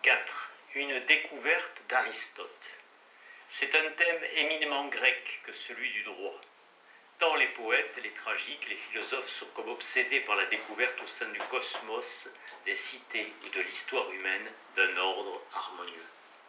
4. Une découverte d'Aristote. C'est un thème éminemment grec que celui du droit. Tant les poètes, les tragiques, les philosophes sont comme obsédés par la découverte au sein du cosmos, des cités ou de l'histoire humaine d'un ordre harmonieux.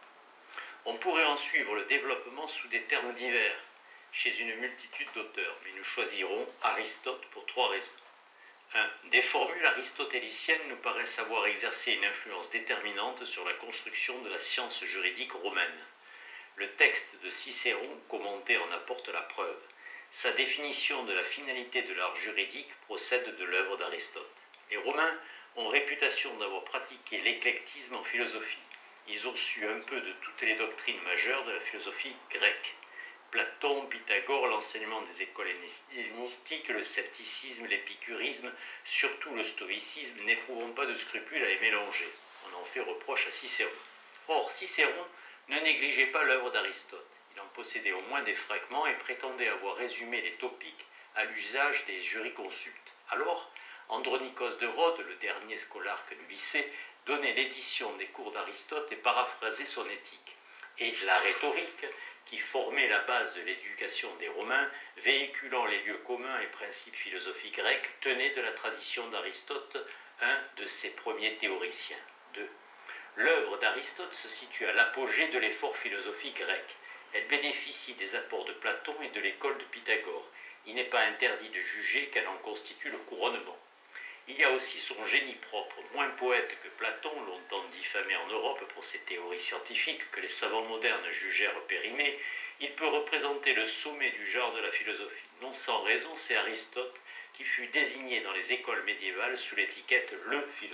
On pourrait en suivre le développement sous des termes divers, chez une multitude d'auteurs, mais nous choisirons Aristote pour 3 raisons. 1. Des formules aristotéliciennes nous paraissent avoir exercé une influence déterminante sur la construction de la science juridique romaine. Le texte de Cicéron commenté en apporte la preuve. Sa définition de la finalité de l'art juridique procède de l'œuvre d'Aristote. Les Romains ont réputation d'avoir pratiqué l'éclectisme en philosophie. Ils ont su un peu de toutes les doctrines majeures de la philosophie grecque. Platon, Pythagore, l'enseignement des écoles hellénistiques, le scepticisme, l'épicurisme, surtout le stoïcisme, n'éprouvons pas de scrupules à les mélanger. On en fait reproche à Cicéron. Or, Cicéron ne négligeait pas l'œuvre d'Aristote. Il en possédait au moins des fragments et prétendait avoir résumé les topiques à l'usage des jurisconsultes. Alors, Andronikos de Rhodes, le dernier scolarque du lycée, donnait l'édition des cours d'Aristote et paraphrasait son éthique. Et la rhétorique, qui formait la base de l'éducation des Romains, véhiculant les lieux communs et principes philosophiques grecs, tenait de la tradition d'Aristote, un de ses premiers théoriciens. 2. L'œuvre d'Aristote se situe à l'apogée de l'effort philosophique grec. Elle bénéficie des apports de Platon et de l'école de Pythagore. Il n'est pas interdit de juger qu'elle en constitue le couronnement. Il y a aussi son génie propre, moins poète que Platon, longtemps diffamé en Europe pour ses théories scientifiques que les savants modernes jugèrent périmées. Il peut représenter le sommet du genre de la philosophie. Non sans raison, c'est Aristote qui fut désigné dans les écoles médiévales sous l'étiquette « le philosophe ».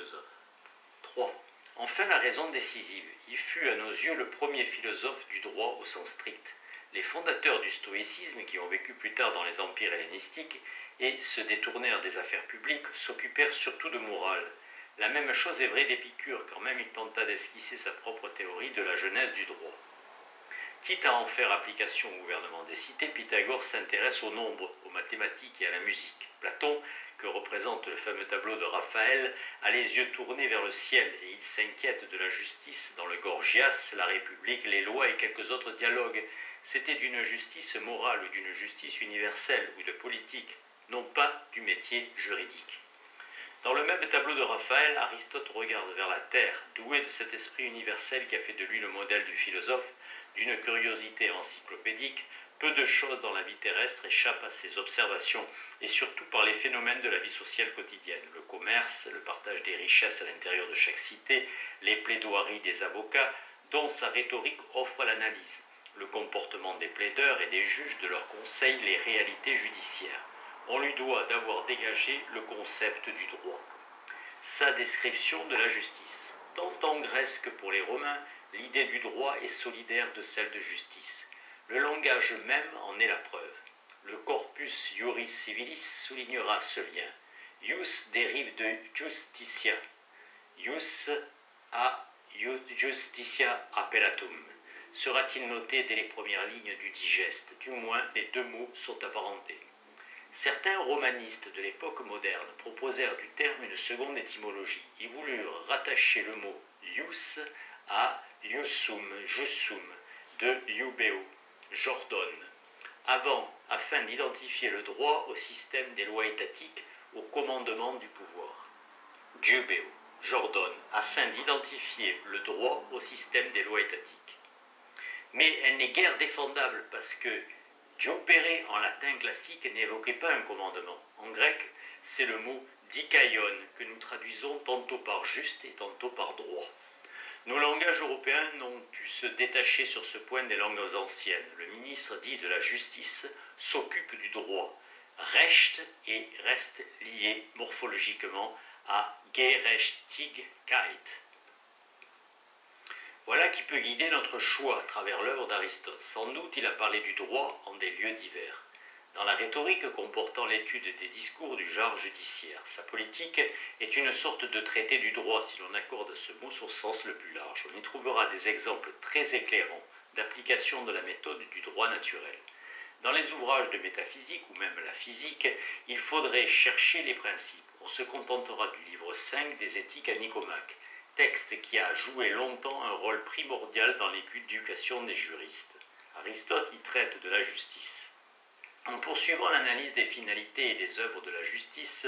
3. Enfin, la raison décisive. Il fut à nos yeux le premier philosophe du droit au sens strict. Les fondateurs du stoïcisme, qui ont vécu plus tard dans les empires hellénistiques et se détournèrent des affaires publiques, s'occupèrent surtout de morale. La même chose est vraie d'Épicure, quand même il tenta d'esquisser sa propre théorie de la genèse du droit. Quitte à en faire application au gouvernement des cités, Pythagore s'intéresse au nombre, aux mathématiques et à la musique. Platon, que représente le fameux tableau de Raphaël, a les yeux tournés vers le ciel et il s'inquiète de la justice dans le Gorgias, la République, les lois et quelques autres dialogues. C'était d'une justice morale ou d'une justice universelle ou de politique, non pas du métier juridique. Dans le même tableau de Raphaël, Aristote regarde vers la terre, doué de cet esprit universel qui a fait de lui le modèle du philosophe, d'une curiosité encyclopédique. Peu de choses dans la vie terrestre échappent à ses observations, et surtout par les phénomènes de la vie sociale quotidienne, le commerce, le partage des richesses à l'intérieur de chaque cité, les plaidoiries des avocats, dont sa rhétorique offre l'analyse, le comportement des plaideurs et des juges, de leurs conseils, les réalités judiciaires. On lui doit d'avoir dégagé le concept du droit. Sa description de la justice. Tant en Grèce que pour les Romains, l'idée du droit est solidaire de celle de justice. Le langage même en est la preuve. Le corpus Iuris Civilis soulignera ce lien. Ius dérive de justitia. Ius a justitia appellatum. Sera-t-il noté dès les premières lignes du digeste? Du moins, les 2 mots sont apparentés. Certains romanistes de l'époque moderne proposèrent du terme une seconde étymologie. Ils voulurent rattacher le mot ius à jussum, de iubeo, j'ordonne, afin d'identifier le droit au système des lois étatiques, au commandement du pouvoir. Jubeo, j'ordonne, afin d'identifier le droit au système des lois étatiques. Mais elle n'est guère défendable parce que Diopere en latin classique n'évoquait pas un commandement. En grec, c'est le mot dikaion que nous traduisons tantôt par juste et tantôt par droit. Nos langages européens n'ont pu se détacher sur ce point des langues anciennes. Le ministre dit de la justice s'occupe du droit. Recht et reste lié morphologiquement à Gerechtigkeit. Voilà qui peut guider notre choix à travers l'œuvre d'Aristote. Sans doute il a parlé du droit en des lieux divers. Dans la rhétorique comportant l'étude des discours du genre judiciaire, sa politique est une sorte de traité du droit si l'on accorde à ce mot son sens le plus large. On y trouvera des exemples très éclairants d'application de la méthode du droit naturel. Dans les ouvrages de métaphysique ou même la physique, il faudrait chercher les principes. On se contentera du livre 5 des Éthiques à Nicomaque. texte qui a joué longtemps un rôle primordial dans l'éducation des juristes. Aristote y traite de la justice. En poursuivant l'analyse des finalités et des œuvres de la justice,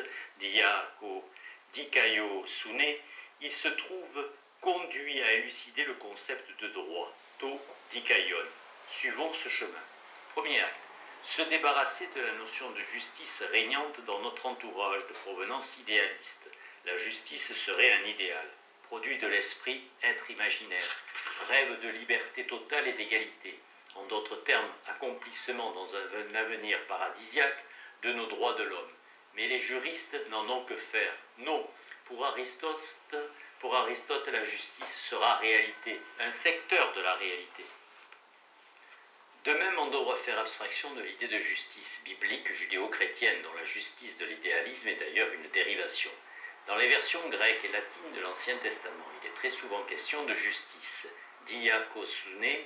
Dikaio Sune, il se trouve conduit à élucider le concept de droit, to dikaion. Suivons ce chemin. Premier acte. Se débarrasser de la notion de justice régnante dans notre entourage de provenance idéaliste. La justice serait un idéal, produit de l'esprit, être imaginaire, rêve de liberté totale et d'égalité. En d'autres termes, accomplissement dans un avenir paradisiaque de nos droits de l'homme. Mais les juristes n'en ont que faire. Non, pour Aristote, la justice sera réalité, un secteur de la réalité. De même, on devra faire abstraction de l'idée de justice biblique judéo-chrétienne, dont la justice de l'idéalisme est d'ailleurs une dérivation. Dans les versions grecques et latines de l'Ancien Testament, il est très souvent question de justice, diakosune,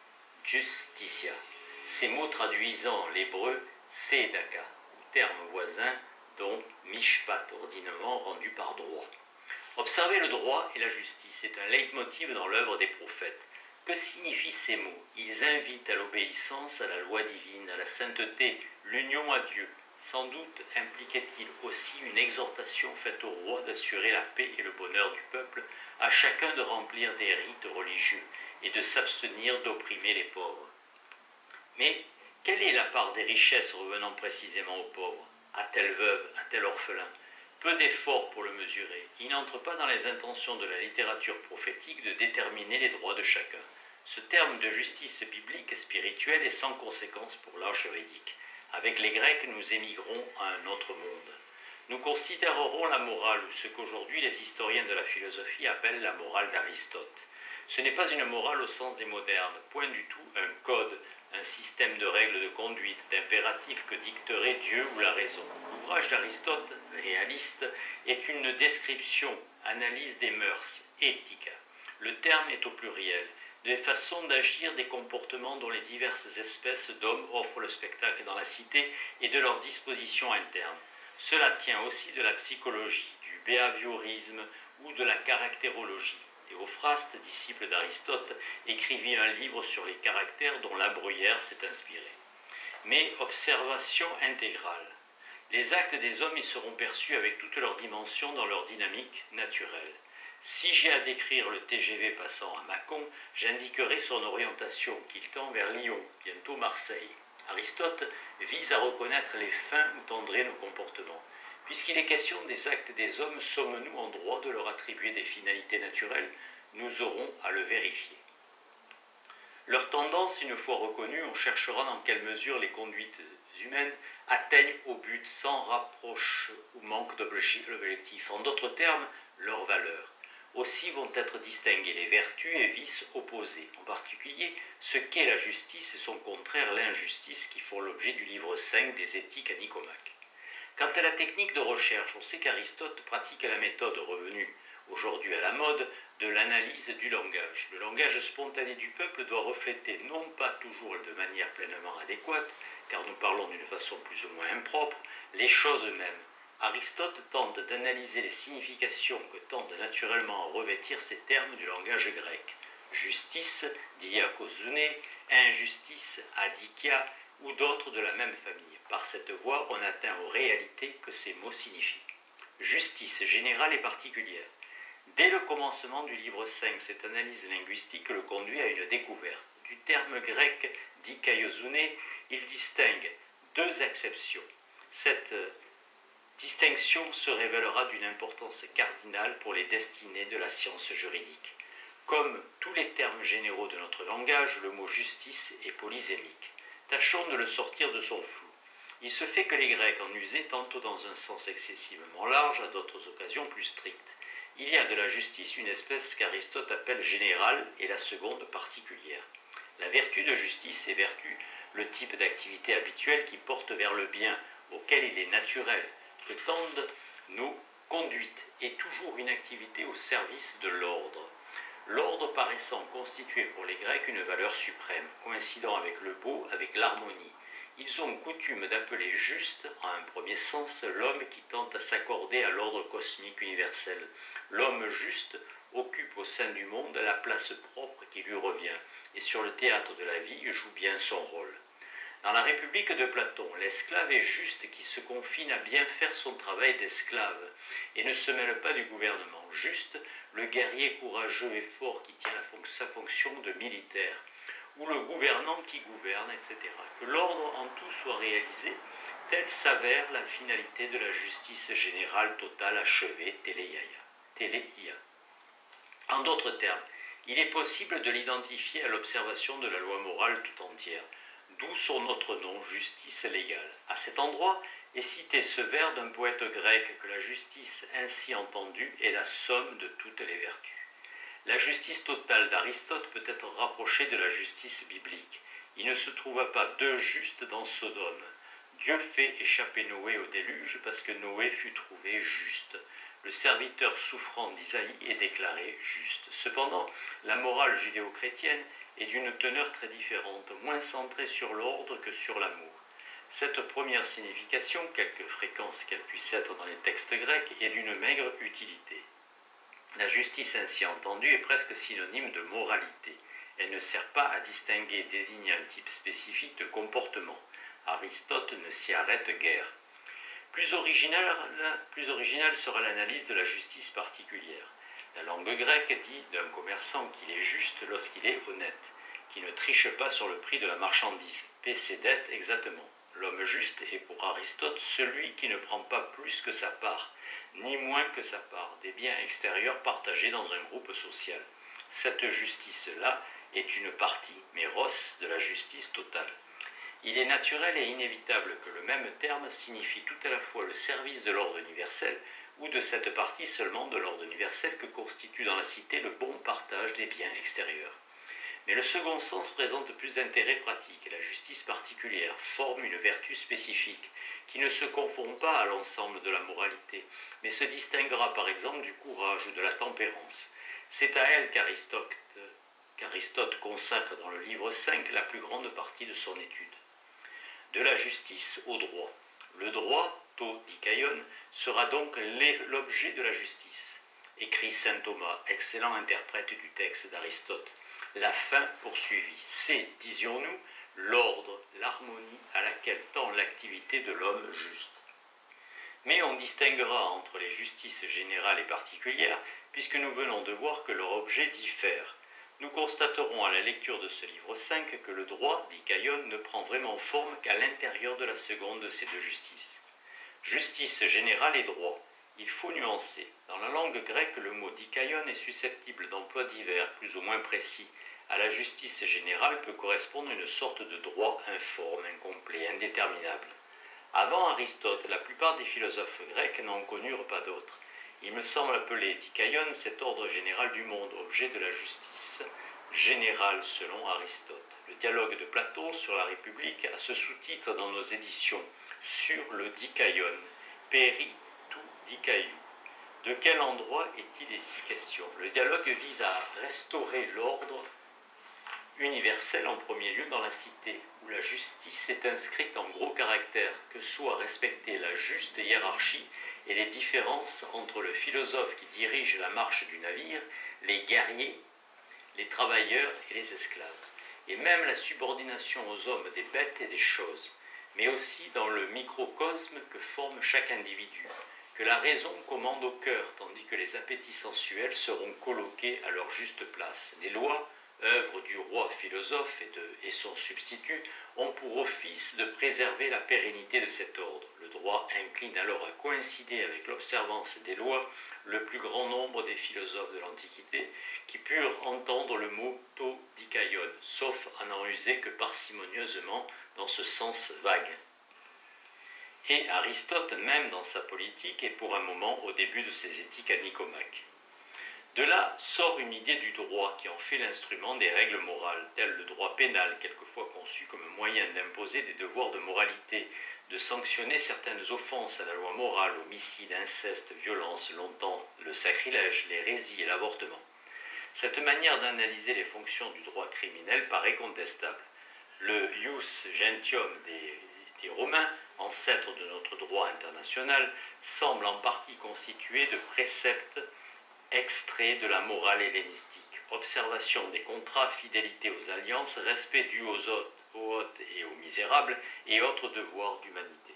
justitia. Ces mots traduisant l'hébreu tzedaka, terme voisin dont mishpat, ordinairement rendu par droit. Observer le droit et la justice est un leitmotiv dans l'œuvre des prophètes. Que signifient ces mots? Ils invitent à l'obéissance à la loi divine, à la sainteté, l'union à Dieu. Sans doute impliquait-il aussi une exhortation faite au roi d'assurer la paix et le bonheur du peuple, à chacun de remplir des rites religieux et de s'abstenir d'opprimer les pauvres. Mais quelle est la part des richesses revenant précisément aux pauvres, à telle veuve, à tel orphelin? Peu d'efforts pour le mesurer. Il n'entre pas dans les intentions de la littérature prophétique de déterminer les droits de chacun. Ce terme de justice biblique spirituelle est sans conséquence pour l'art juridique. Avec les Grecs, nous émigrons à un autre monde. Nous considérerons la morale, ou ce qu'aujourd'hui les historiens de la philosophie appellent la morale d'Aristote. Ce n'est pas une morale au sens des modernes, point du tout un code, un système de règles de conduite, d'impératifs que dicterait Dieu ou la raison. L'ouvrage d'Aristote, réaliste, est une description, analyse des mœurs, éthique. Le terme est au pluriel, des façons d'agir, des comportements dont les diverses espèces d'hommes offrent le spectacle dans la cité et de leurs dispositions internes. Cela tient aussi de la psychologie, du behaviorisme ou de la caractérologie. Théophraste, disciple d'Aristote, écrivit un livre sur les caractères dont La Bruyère s'est inspiré. Mais observation intégrale. Les actes des hommes y seront perçus avec toutes leurs dimensions dans leur dynamique naturelle. Si j'ai à décrire le TGV passant à Mâcon, j'indiquerai son orientation, qu'il tend vers Lyon, bientôt Marseille. Aristote vise à reconnaître les fins où tendraient nos comportements. Puisqu'il est question des actes des hommes, sommes-nous en droit de leur attribuer des finalités naturelles? Nous aurons à le vérifier. Leur tendance, une fois reconnue, on cherchera dans quelle mesure les conduites humaines atteignent au but sans rapproche ou manque d'objectif. En d'autres termes, leur valeur. Aussi vont être distinguées les vertus et vices opposés, en particulier ce qu'est la justice et son contraire, l'injustice, qui font l'objet du livre 5 des Éthiques à Nicomaque. Quant à la technique de recherche, on sait qu'Aristote pratique la méthode revenue aujourd'hui à la mode de l'analyse du langage. Le langage spontané du peuple doit refléter, non pas toujours de manière pleinement adéquate, car nous parlons d'une façon plus ou moins impropre, les choses mêmes. Aristote tente d'analyser les significations que tendent naturellement à revêtir ces termes du langage grec. Justice, diakosune, injustice, adikia, ou d'autres de la même famille. Par cette voie, on atteint aux réalités que ces mots signifient. Justice générale et particulière. Dès le commencement du livre 5, cette analyse linguistique le conduit à une découverte. Du terme grec dikaiosune, il distingue deux acceptions. Cette distinction se révélera d'une importance cardinale pour les destinées de la science juridique. Comme tous les termes généraux de notre langage, le mot justice est polysémique. Tâchons de le sortir de son flou. Il se fait que les Grecs en usaient tantôt dans un sens excessivement large, à d'autres occasions plus strict. Il y a de la justice une espèce qu'Aristote appelle générale et la seconde particulière. La vertu de justice est vertu, le type d'activité habituelle qui porte vers le bien, auquel il est naturel que tendent nos conduites, est toujours une activité au service de l'ordre. L'ordre paraissant constituer pour les Grecs une valeur suprême, coïncidant avec le beau, avec l'harmonie. Ils ont coutume d'appeler juste, en un premier sens, l'homme qui tente à s'accorder à l'ordre cosmique universel. L'homme juste occupe au sein du monde la place propre qui lui revient, et sur le théâtre de la vie joue bien son rôle. Dans la République de Platon, l'esclave est juste qui se confine à bien faire son travail d'esclave et ne se mêle pas du gouvernement. Juste, le guerrier courageux et fort qui tient sa fonction de militaire, ou le gouvernant qui gouverne, etc. Que l'ordre en tout soit réalisé, telle s'avère la finalité de la justice générale totale achevée, téléia. En d'autres termes, il est possible de l'identifier à l'observation de la loi morale tout entière, d'où son autre nom, justice légale. À cet endroit est cité ce vers d'un poète grec que la justice ainsi entendue est la somme de toutes les vertus. La justice totale d'Aristote peut être rapprochée de la justice biblique. Il ne se trouva pas deux justes dans Sodome. Dieu fait échapper Noé au déluge parce que Noé fut trouvé juste. Le serviteur souffrant d'Isaïe est déclaré juste. Cependant, la morale judéo-chrétienne est d'une teneur très différente, moins centrée sur l'ordre que sur l'amour. Cette première signification, quelque fréquence qu'elle puisse être dans les textes grecs, est d'une maigre utilité. La justice ainsi entendue est presque synonyme de moralité. Elle ne sert pas à distinguer et désigner un type spécifique de comportement. Aristote ne s'y arrête guère. Plus originale sera l'analyse de la justice particulière. La langue grecque dit d'un commerçant qu'il est juste lorsqu'il est honnête, qui ne triche pas sur le prix de la marchandise, paie ses dettes exactement. L'homme juste est pour Aristote celui qui ne prend pas plus que sa part, ni moins que sa part, des biens extérieurs partagés dans un groupe social. Cette justice-là est une partie, méros, de la justice totale. Il est naturel et inévitable que le même terme signifie tout à la fois le service de l'ordre universel ou de cette partie seulement de l'ordre universel que constitue dans la cité le bon partage des biens extérieurs. Mais le second sens présente plus d'intérêt pratique et la justice particulière forme une vertu spécifique qui ne se confond pas à l'ensemble de la moralité, mais se distinguera par exemple du courage ou de la tempérance. C'est à elle qu'Aristote consacre dans le livre 5 la plus grande partie de son étude. De la justice au droit. Le droit, to dikaion, sera donc l'objet de la justice. Écrit saint Thomas, excellent interprète du texte d'Aristote. La fin poursuivie, c'est, disions-nous, l'ordre, l'harmonie à laquelle tend l'activité de l'homme juste. Mais on distinguera entre les justices générales et particulières, puisque nous venons de voir que leur objet diffère. Nous constaterons à la lecture de ce livre 5 que le droit, dikaion, ne prend vraiment forme qu'à l'intérieur de la seconde de ces deux justices. Justice générale et droit. Il faut nuancer. Dans la langue grecque, le mot dikaion est susceptible d'emplois divers, plus ou moins précis. À la justice générale peut correspondre une sorte de droit informe, incomplet, indéterminable. Avant Aristote, la plupart des philosophes grecs n'en connurent pas d'autres. Il me semble appeler dikaion cet ordre général du monde, objet de la justice générale selon Aristote. Le dialogue de Platon sur la République a ce sous-titre dans nos éditions sur le dikaion, peri tu dikaiou. De quel endroit est-il ici question? Le dialogue vise à restaurer l'ordre universel en premier lieu dans la cité, où la justice est inscrite en gros caractères, que soit respecter la juste hiérarchie et les différences entre le philosophe qui dirige la marche du navire, les guerriers, les travailleurs et les esclaves, et même la subordination aux hommes des bêtes et des choses, mais aussi dans le microcosme que forme chaque individu, que la raison commande au cœur, tandis que les appétits sensuels seront colloqués à leur juste place. Les lois, œuvre du roi philosophe et son substitut, ont pour office de préserver la pérennité de cet ordre. Le droit incline alors à coïncider avec l'observance des lois le plus grand nombre des philosophes de l'Antiquité qui purent entendre le mot to dikaion, sauf à n'en user que parcimonieusement dans ce sens vague. Et Aristote, même dans sa politique, est pour un moment au début de ses éthiques à Nicomaque. De là sort une idée du droit qui en fait l'instrument des règles morales, tel le droit pénal, quelquefois conçu comme moyen d'imposer des devoirs de moralité, de sanctionner certaines offenses à la loi morale, homicide, inceste, violence, longtemps le sacrilège, l'hérésie et l'avortement. Cette manière d'analyser les fonctions du droit criminel paraît contestable. Le ius gentium des Romains, ancêtre de notre droit international, semble en partie constitué de préceptes extraits de la morale hellénistique. Observation des contrats, fidélité aux alliances, respect dû aux hôtes et aux misérables, et autres devoirs d'humanité.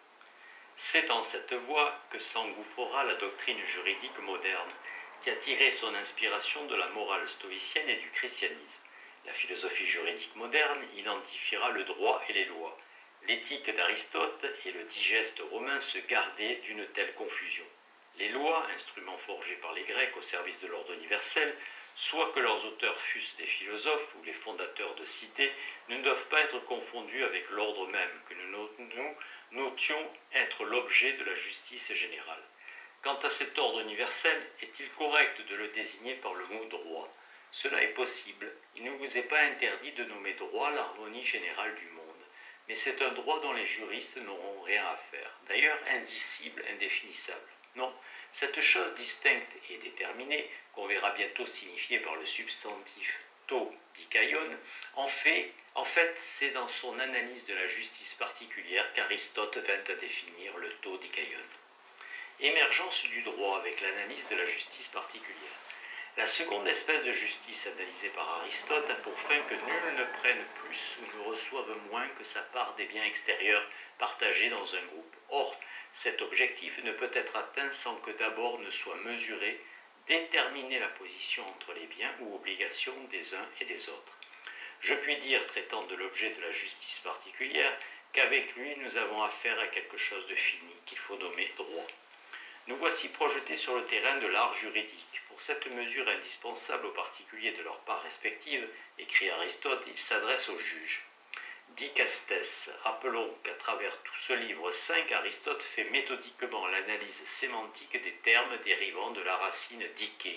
C'est en cette voie que s'engouffrera la doctrine juridique moderne, qui a tiré son inspiration de la morale stoïcienne et du christianisme. La philosophie juridique moderne identifiera le droit et les lois. L'éthique d'Aristote et le digeste romain se gardaient d'une telle confusion. Les lois, instruments forgés par les Grecs au service de l'ordre universel, soit que leurs auteurs fussent des philosophes ou les fondateurs de cités, ne doivent pas être confondus avec l'ordre même que nous notions être l'objet de la justice générale. Quant à cet ordre universel, est-il correct de le désigner par le mot droit? Cela est possible. Il ne vous est pas interdit de nommer droit l'harmonie générale du monde. Mais c'est un droit dont les juristes n'auront rien à faire. D'ailleurs, indicible, indéfinissable. Non, cette chose distincte et déterminée, qu'on verra bientôt signifiée par le substantif to dikaion, en fait, c'est dans son analyse de la justice particulière qu'Aristote vint à définir le to dikaion. Émergence du droit avec l'analyse de la justice particulière. La seconde espèce de justice analysée par Aristote a pour fin que nul ne prenne plus ou ne reçoive moins que sa part des biens extérieurs partagés dans un groupe. Or, cet objectif ne peut être atteint sans que d'abord ne soit mesuré, déterminer la position entre les biens ou obligations des uns et des autres. Je puis dire, traitant de l'objet de la justice particulière, qu'avec lui nous avons affaire à quelque chose de fini, qu'il faut nommer droit. Nous voici projetés sur le terrain de l'art juridique. Pour cette mesure indispensable aux particuliers de leur part respective, écrit Aristote, il s'adresse aux juges. Dikastes, rappelons qu'à travers tout ce livre 5, Aristote fait méthodiquement l'analyse sémantique des termes dérivant de la racine diké,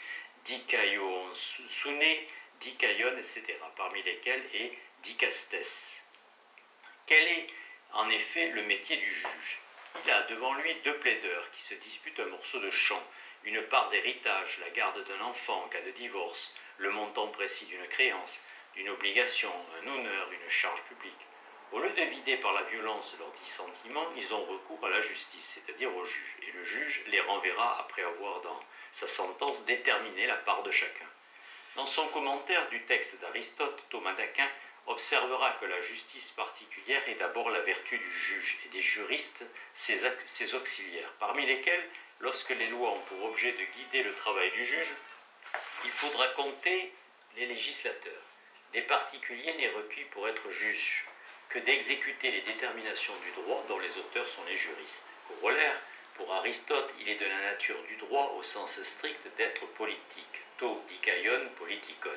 dikaion sune, dikaion, etc., parmi lesquels est dikastes. Quel est en effet le métier du juge? Il a devant lui deux plaideurs qui se disputent un morceau de champ, une part d'héritage, la garde d'un enfant en cas de divorce, le montant précis d'une créance, d'une obligation, un honneur, une charge publique. Au lieu de vider par la violence leurs dissentiments, ils ont recours à la justice, c'est-à-dire au juge, et le juge les renverra après avoir, dans sa sentence, déterminé la part de chacun. Dans son commentaire du texte d'Aristote, Thomas d'Aquin observera que la justice particulière est d'abord la vertu du juge et des juristes, ses auxiliaires, parmi lesquels, lorsque les lois ont pour objet de guider le travail du juge, il faudra compter les législateurs. Des particuliers n'est requis pour être juge que d'exécuter les déterminations du droit dont les auteurs sont les juristes. Corollaire, pour Aristote, il est de la nature du droit au sens strict d'être politique, to dikaion politikon.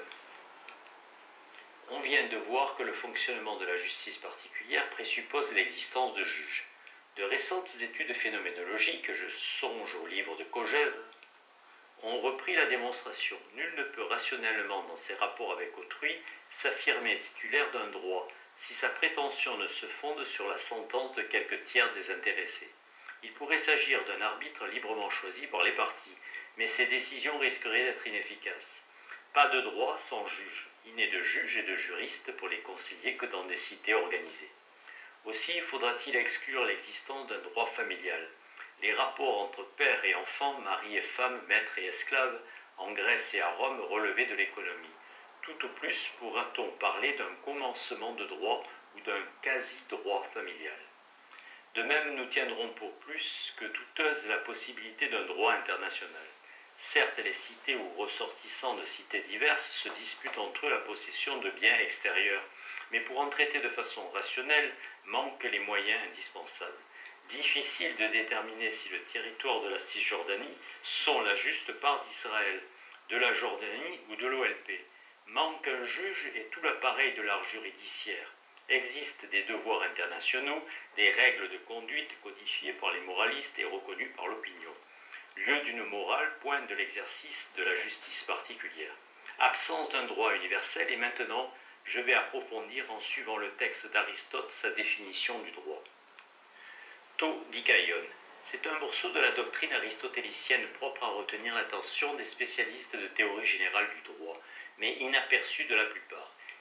On vient de voir que le fonctionnement de la justice particulière présuppose l'existence de juges. De récentes études phénoménologiques, je songe au livre de Kojève, ont repris la démonstration. Nul ne peut rationnellement, dans ses rapports avec autrui, s'affirmer titulaire d'un droit, si sa prétention ne se fonde sur la sentence de quelque tiers désintéressé. Il pourrait s'agir d'un arbitre librement choisi par les parties, mais ces décisions risqueraient d'être inefficaces. Pas de droit sans juge. Il n'est de juges et de juristes pour les conseiller que dans des cités organisées. Aussi faudra-t-il exclure l'existence d'un droit familial. Les rapports entre père et enfant, mari et femme, maître et esclave, en Grèce et à Rome relevaient de l'économie. Tout au plus pourra-t-on parler d'un commencement de droit ou d'un quasi-droit familial. De même, nous tiendrons pour plus que douteuse la possibilité d'un droit international. Certes, les cités ou ressortissants de cités diverses se disputent entre eux la possession de biens extérieurs, mais pour en traiter de façon rationnelle, manquent les moyens indispensables. Difficile de déterminer si le territoire de la Cisjordanie sont la juste part d'Israël, de la Jordanie ou de l'OLP. Manque un juge et tout l'appareil de l'art juridiciaire. Existent des devoirs internationaux, des règles de conduite codifiées par les moralistes et reconnues par l'opinion. Lieu d'une morale, point de l'exercice de la justice particulière. Absence d'un droit universel, et maintenant je vais approfondir en suivant le texte d'Aristote sa définition du droit. To dikaion, c'est un morceau de la doctrine aristotélicienne propre à retenir l'attention des spécialistes de théorie générale du droit, mais inaperçu de la plupart.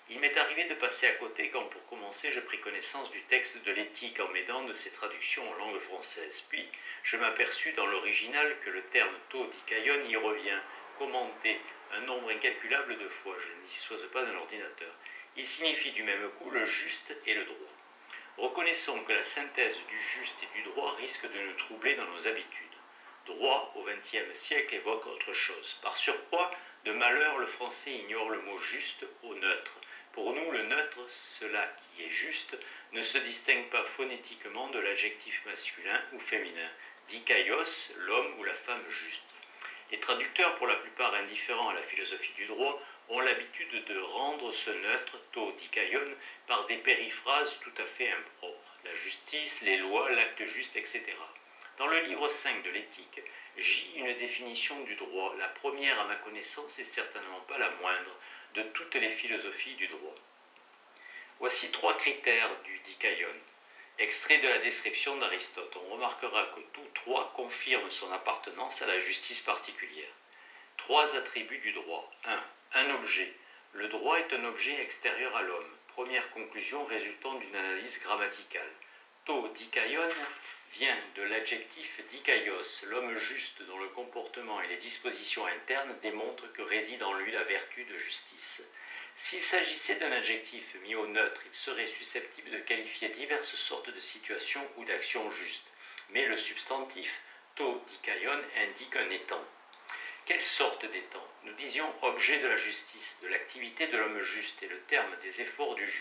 Il m'est arrivé de passer à côté quand, pour commencer, je pris connaissance du texte de l'éthique en m'aidant de ses traductions en langue française. Puis, je m'aperçus dans l'original que le terme to dikaion y revient, commenté un nombre incalculable de fois. Je ne dispose pas d'un ordinateur. Il signifie du même coup le juste et le droit. Reconnaissons que la synthèse du juste et du droit risque de nous troubler dans nos habitudes. Droit, au XXe siècle, évoque autre chose. Par surcroît de malheur, le français ignore le mot juste au neutre. Pour nous, le neutre, cela qui est juste, ne se distingue pas phonétiquement de l'adjectif masculin ou féminin. Dikaios, l'homme ou la femme juste. Les traducteurs, pour la plupart indifférents à la philosophie du droit, ont l'habitude de rendre ce neutre, to dikaion, par des périphrases tout à fait impropres. La justice, les lois, l'acte juste, etc. Dans le livre 5 de l'éthique, j'y une définition du droit, la première à ma connaissance et certainement pas la moindre de toutes les philosophies du droit. Voici 3 critères du dikaion. Extrait de la description d'Aristote, on remarquera que tous 3 confirment son appartenance à la justice particulière. 3 attributs du droit. 1. Un objet. Le droit est un objet extérieur à l'homme. Première conclusion résultant d'une analyse grammaticale. To dikaion vient de l'adjectif dikaios, l'homme juste dont le comportement et les dispositions internes démontrent que réside en lui la vertu de justice. S'il s'agissait d'un adjectif mis au neutre, il serait susceptible de qualifier diverses sortes de situations ou d'actions justes. Mais le substantif to dikaion indique un étang. Quelle sorte d'étang? Nous disions objet de la justice, de l'activité de l'homme juste et le terme des efforts du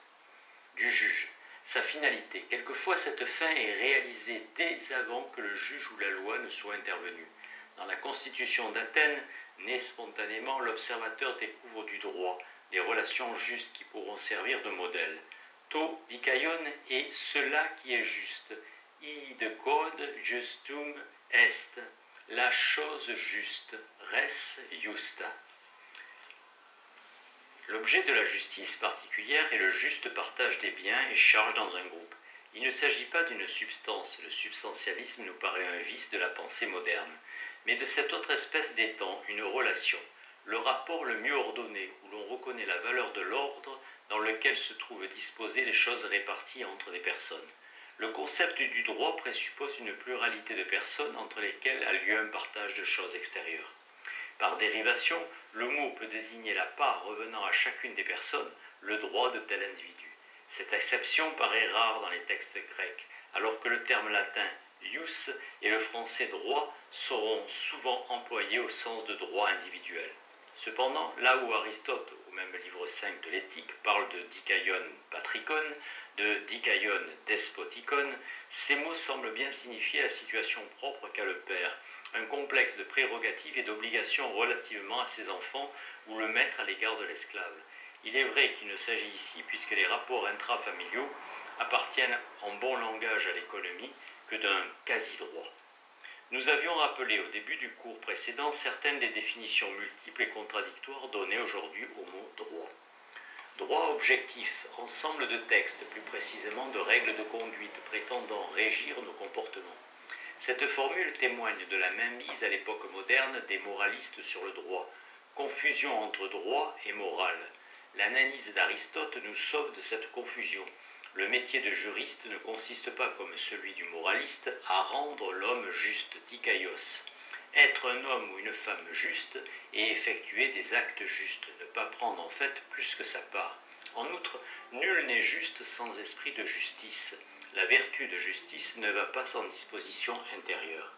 juge. Sa finalité. Quelquefois, cette fin est réalisée dès avant que le juge ou la loi ne soit intervenu. Dans la Constitution d'Athènes, née spontanément, l'observateur découvre du droit, des relations justes qui pourront servir de modèle. To dikaion est cela qui est juste. Id quod justum est, la chose juste, res justa. L'objet de la justice particulière est le juste partage des biens et charges dans un groupe. Il ne s'agit pas d'une substance, le substantialisme nous paraît un vice de la pensée moderne, mais de cette autre espèce d'étang, une relation, le rapport le mieux ordonné, où l'on reconnaît la valeur de l'ordre dans lequel se trouvent disposées les choses réparties entre des personnes. Le concept du droit présuppose une pluralité de personnes entre lesquelles a lieu un partage de choses extérieures. Par dérivation, le mot peut désigner la part revenant à chacune des personnes, le droit de tel individu. Cette exception paraît rare dans les textes grecs, alors que le terme latin ius et le français droit seront souvent employés au sens de droit individuel. Cependant, là où Aristote, au même livre 5 de l'éthique, parle de dikaion patrikon, de dikaion despotikon, ces mots semblent bien signifier la situation propre qu'a le père, un complexe de prérogatives et d'obligations relativement à ses enfants ou le maître à l'égard de l'esclave. Il est vrai qu'il ne s'agit ici, puisque les rapports intrafamiliaux appartiennent en bon langage à l'économie, que d'un quasi-droit. Nous avions rappelé au début du cours précédent certaines des définitions multiples et contradictoires données aujourd'hui au mot droit. Droit objectif, ensemble de textes, plus précisément de règles de conduite prétendant régir nos comportements. Cette formule témoigne de la mainmise à l'époque moderne des moralistes sur le droit, confusion entre droit et morale. L'analyse d'Aristote nous sauve de cette confusion. Le métier de juriste ne consiste pas, comme celui du moraliste, à rendre l'homme juste, dikaios. Être un homme ou une femme juste et effectuer des actes justes, ne pas prendre en fait plus que sa part. En outre, nul n'est juste sans esprit de justice. La vertu de justice ne va pas sans disposition intérieure.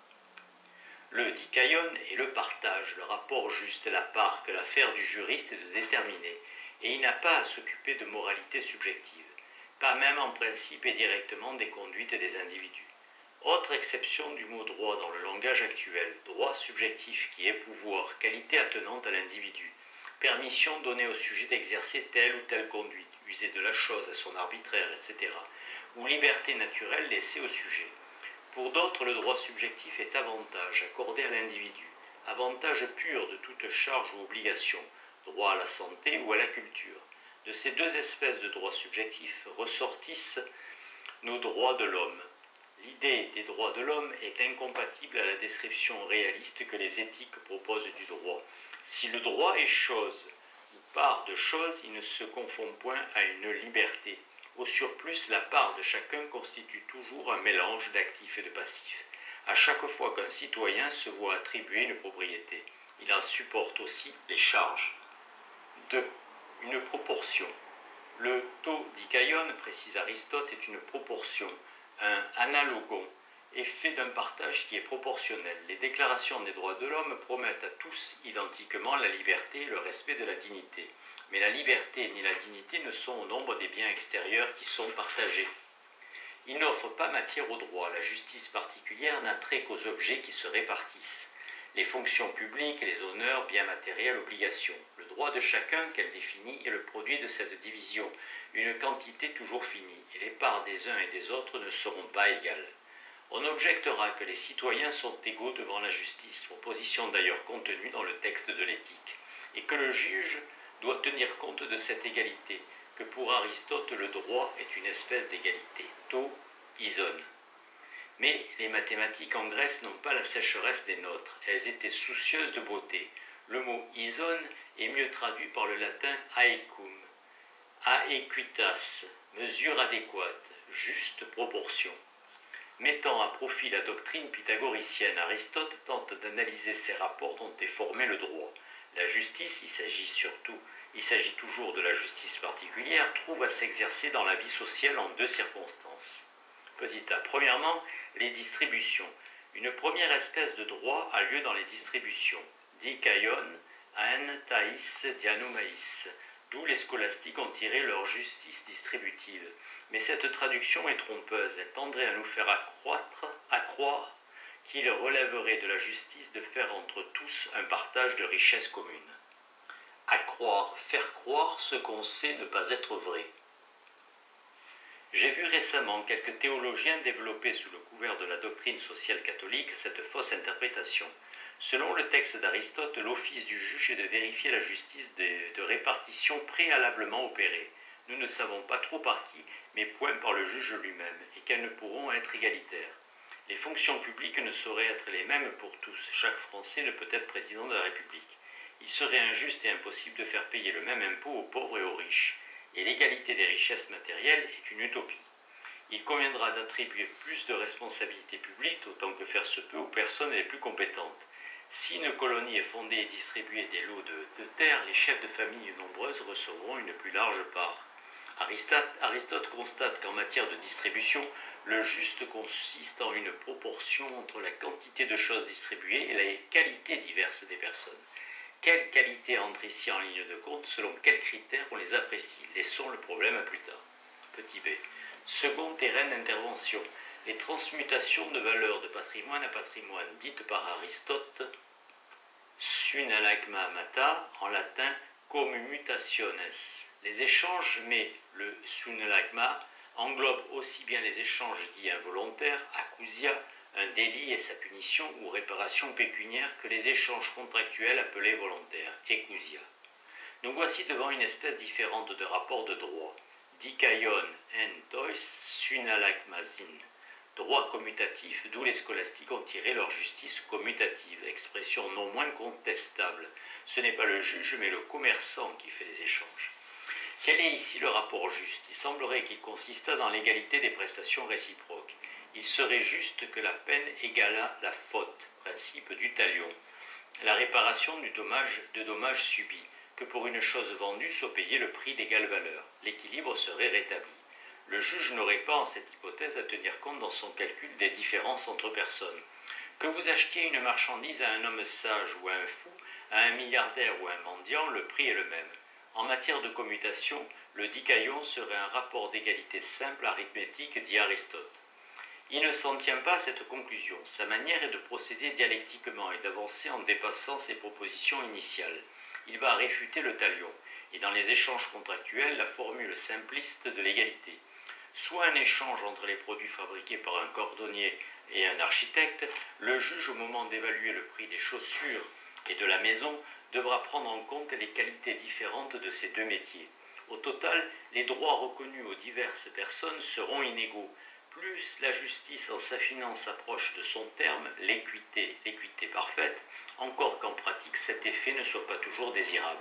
Le dikaion est le partage, le rapport juste, la part que l'affaire du juriste est de déterminer, et il n'a pas à s'occuper de moralité subjective, pas même en principe et directement des conduites des individus. Autre exception du mot droit dans le langage actuel, droit subjectif qui est pouvoir, qualité attenante à l'individu, permission donnée au sujet d'exercer telle ou telle conduite, user de la chose à son arbitraire, etc., ou liberté naturelle laissée au sujet. Pour d'autres, le droit subjectif est avantage accordé à l'individu, avantage pur de toute charge ou obligation, droit à la santé ou à la culture. De ces deux espèces de droits subjectifs ressortissent nos droits de l'homme. L'idée des droits de l'homme est incompatible à la description réaliste que les éthiques proposent du droit. Si le droit est chose, ou part de choses, il ne se confond point à une liberté. Au surplus, la part de chacun constitue toujours un mélange d'actifs et de passifs. À chaque fois qu'un citoyen se voit attribuer une propriété, il en supporte aussi les charges. 2. Une proportion. Le taux dikaion, précise Aristote, est une proportion, un analogon, est fait d'un partage qui est proportionnel. Les déclarations des droits de l'homme promettent à tous identiquement la liberté et le respect de la dignité. Mais la liberté ni la dignité ne sont au nombre des biens extérieurs qui sont partagés. Ils n'offrent pas matière au droit. La justice particulière n'a trait qu'aux objets qui se répartissent. Les fonctions publiques, les honneurs, biens matériels, obligations. Le droit de chacun qu'elle définit est le produit de cette division, une quantité toujours finie, et les parts des uns et des autres ne seront pas égales. On objectera que les citoyens sont égaux devant la justice, proposition d'ailleurs contenue dans le texte de l'éthique, et que le juge doit tenir compte de cette égalité, que pour Aristote le droit est une espèce d'égalité, to ison. Mais les mathématiques en Grèce n'ont pas la sécheresse des nôtres, elles étaient soucieuses de beauté. Le mot ison est mieux traduit par le latin aequum, aequitas, mesure adéquate, juste proportion. Mettant à profit la doctrine pythagoricienne, Aristote tente d'analyser ces rapports dont est formé le droit. La justice, il s'agit toujours de la justice particulière, trouve à s'exercer dans la vie sociale en deux circonstances. Petit a. Premièrement, les distributions. Une première espèce de droit a lieu dans les distributions. Dikaion, an, taïs, dianomaïs, d'où les scolastiques ont tiré leur justice distributive. Mais cette traduction est trompeuse, elle tendrait à nous faire croire qu'il relèverait de la justice de faire entre tous un partage de richesses communes. Faire croire ce qu'on sait ne pas être vrai. J'ai vu récemment quelques théologiens développer sous le couvert de la doctrine sociale catholique cette fausse interprétation. Selon le texte d'Aristote, l'office du juge est de vérifier la justice de répartition préalablement opérée. Nous ne savons pas trop par qui, mais point par le juge lui-même, et qu'elles ne pourront être égalitaires. Les fonctions publiques ne sauraient être les mêmes pour tous. Chaque Français ne peut être président de la République. Il serait injuste et impossible de faire payer le même impôt aux pauvres et aux riches. Et l'égalité des richesses matérielles est une utopie. Il conviendra d'attribuer plus de responsabilités publiques, autant que faire se peut, aux personnes les plus compétentes. Si une colonie est fondée et distribuée des lots de terre, les chefs de famille nombreuses recevront une plus large part. Aristote constate qu'en matière de distribution, le juste consiste en une proportion entre la quantité de choses distribuées et les qualités diverses des personnes. Quelles qualités entrent ici en ligne de compte, selon quels critères on les apprécie? Laissons le problème à plus tard. Petit b. Second terrain d'intervention. Les transmutations de valeurs de patrimoine à patrimoine, dites par Aristote synalagmata, en latin commutationes. Les échanges, mais le synalagma englobe aussi bien les échanges dits involontaires, acousia, un délit et sa punition ou réparation pécuniaire, que les échanges contractuels appelés volontaires, écousia. Nous voici devant une espèce différente de rapport de droit. Dikaion en tois synalagmasin. Droit commutatif, d'où les scolastiques ont tiré leur justice commutative, expression non moins contestable. Ce n'est pas le juge, mais le commerçant qui fait les échanges. Quel est ici le rapport juste? Il semblerait qu'il consistât dans l'égalité des prestations réciproques. Il serait juste que la peine égalât la faute, principe du talion, la réparation de dommages subis, que pour une chose vendue soit payé le prix d'égale valeur. L'équilibre serait rétabli. Le juge n'aurait pas en cette hypothèse à tenir compte dans son calcul des différences entre personnes. Que vous achetiez une marchandise à un homme sage ou à un fou, à un milliardaire ou à un mendiant, le prix est le même. En matière de commutation, le dikaion serait un rapport d'égalité simple arithmétique, dit Aristote. Il ne s'en tient pas à cette conclusion. Sa manière est de procéder dialectiquement et d'avancer en dépassant ses propositions initiales. Il va réfuter le talion, et dans les échanges contractuels, la formule simpliste de l'égalité. Soit un échange entre les produits fabriqués par un cordonnier et un architecte, le juge, au moment d'évaluer le prix des chaussures et de la maison, devra prendre en compte les qualités différentes de ces deux métiers. Au total, les droits reconnus aux diverses personnes seront inégaux. Plus la justice en s'affinant s'approche de son terme, l'équité parfaite, encore qu'en pratique cet effet ne soit pas toujours désirable.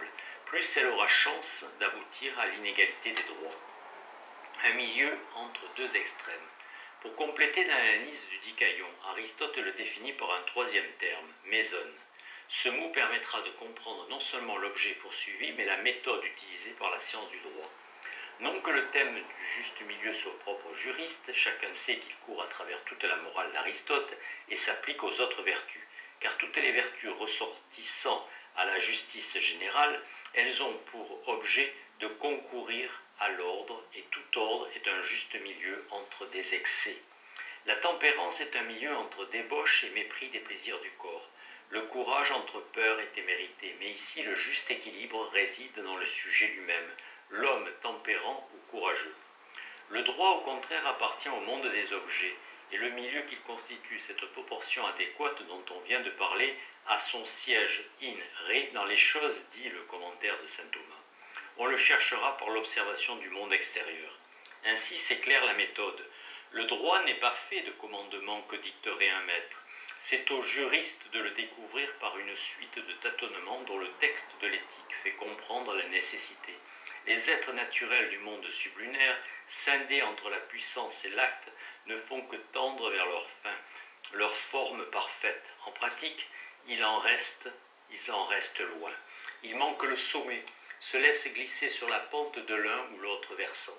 plus elle aura chance d'aboutir à l'inégalité des droits. Un milieu entre deux extrêmes. Pour compléter l'analyse du dikaïon, Aristote le définit par un troisième terme, mésone. Ce mot permettra de comprendre non seulement l'objet poursuivi, mais la méthode utilisée par la science du droit. Non que le thème du juste milieu soit propre aux juristes, chacun sait qu'il court à travers toute la morale d'Aristote et s'applique aux autres vertus, car toutes les vertus ressortissant à la justice générale, elles ont pour objet de concourir à l'ordre, et tout ordre est un juste milieu entre des excès. La tempérance est un milieu entre débauche et mépris des plaisirs du corps. Le courage entre peur et témérité, mais ici le juste équilibre réside dans le sujet lui-même, l'homme tempérant ou courageux. Le droit, au contraire, appartient au monde des objets, et le milieu qu'il constitue, cette proportion adéquate dont on vient de parler, a son siège in re dans les choses, dit le commentaire de saint Thomas. On le cherchera par l'observation du monde extérieur. Ainsi s'éclaire la méthode. Le droit n'est pas fait de commandements que dicterait un maître. C'est au juriste de le découvrir par une suite de tâtonnements dont le texte de l'éthique fait comprendre la nécessité. Les êtres naturels du monde sublunaire, scindés entre la puissance et l'acte, ne font que tendre vers leur fin, leur forme parfaite. En pratique, ils en restent loin. Il manque le sommet, se laissent glisser sur la pente de l'un ou l'autre versant.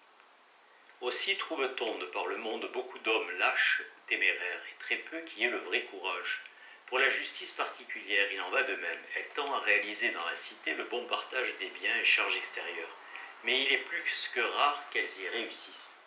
Aussi trouve-t-on de par le monde beaucoup d'hommes lâches ou téméraires, et très peu qui aient le vrai courage. Pour la justice particulière, il en va de même. Elle tend à réaliser dans la cité le bon partage des biens et charges extérieures. Mais il est plus que rare qu'elles y réussissent.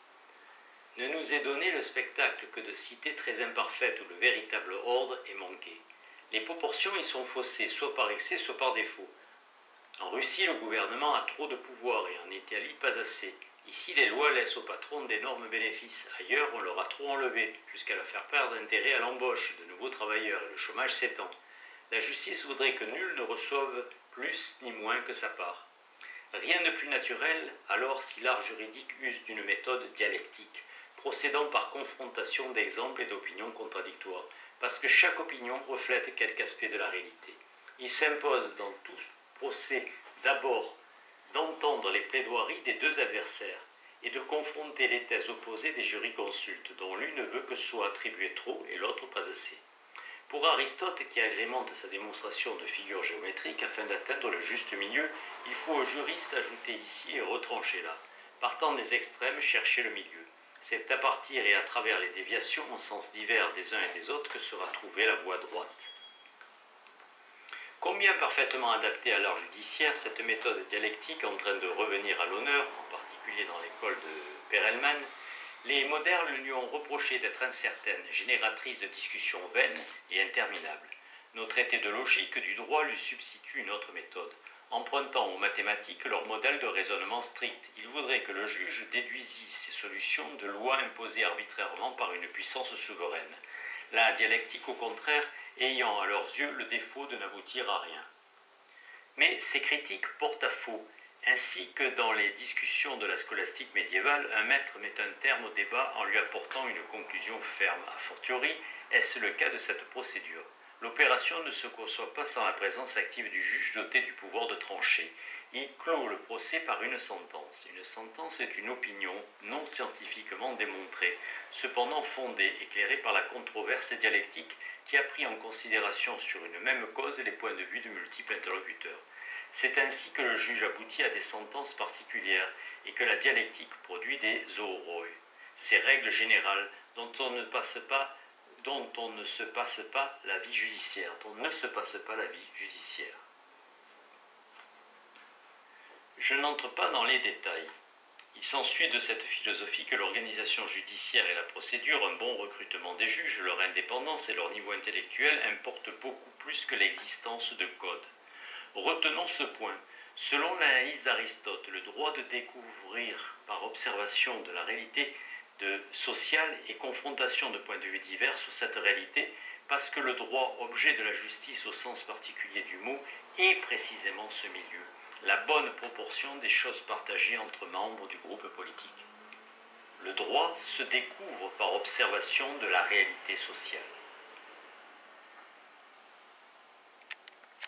Ne nous est donné le spectacle que de cités très imparfaites où le véritable ordre est manqué. Les proportions y sont faussées, soit par excès, soit par défaut. En Russie, le gouvernement a trop de pouvoir et en Italie, pas assez. Ici, les lois laissent aux patrons d'énormes bénéfices. Ailleurs, on leur a trop enlevé, jusqu'à leur faire perdre intérêt à l'embauche de nouveaux travailleurs, et le chômage s'étend. La justice voudrait que nul ne reçoive plus ni moins que sa part. Rien de plus naturel, alors, si l'art juridique use d'une méthode dialectique, procédant par confrontation d'exemples et d'opinions contradictoires, parce que chaque opinion reflète quelque aspect de la réalité. Il s'impose dans tout procès d'abord d'entendre les plaidoiries des deux adversaires et de confronter les thèses opposées des jurisconsultes, dont l'une veut que soit attribué trop et l'autre pas assez. Pour Aristote, qui agrémente sa démonstration de figures géométriques, afin d'atteindre le juste milieu, il faut aux juristes ajouter ici et retrancher là. Partant des extrêmes, chercher le milieu. C'est à partir et à travers les déviations en sens divers des uns et des autres que sera trouvée la voie droite. Combien parfaitement adaptée à l'art judiciaire, cette méthode dialectique en train de revenir à l'honneur, en particulier dans l'école de Perelman, les modernes lui ont reproché d'être incertaine, génératrice de discussions vaines et interminables. Nos traités de logique du droit lui substituent une autre méthode. Empruntant aux mathématiques leur modèle de raisonnement strict, il voudrait que le juge déduisît ses solutions de lois imposées arbitrairement par une puissance souveraine. La dialectique, au contraire, ayant à leurs yeux le défaut de n'aboutir à rien. Mais ces critiques portent à faux. Ainsi que dans les discussions de la scolastique médiévale, un maître met un terme au débat en lui apportant une conclusion ferme. A fortiori, est-ce le cas de cette procédure? L'opération ne se conçoit pas sans la présence active du juge doté du pouvoir de trancher. Il clôt le procès par une sentence. Une sentence est une opinion non scientifiquement démontrée, cependant fondée, éclairée par la controverse dialectique qui a pris en considération sur une même cause les points de vue de multiples interlocuteurs. C'est ainsi que le juge aboutit à des sentences particulières et que la dialectique produit des zooroi, ces règles générales dont on ne se passe pas la vie judiciaire, Je n'entre pas dans les détails. Il s'ensuit de cette philosophie que l'organisation judiciaire et la procédure, un bon recrutement des juges, leur indépendance et leur niveau intellectuel importent beaucoup plus que l'existence de codes. Retenons ce point. Selon l'analyse d'Aristote, le droit de découvrir par observation de la réalité sociale et confrontation de points de vue divers sur cette réalité, parce que le droit, objet de la justice au sens particulier du mot, est précisément ce milieu, la bonne proportion des choses partagées entre membres du groupe politique. Le droit se découvre par observation de la réalité sociale.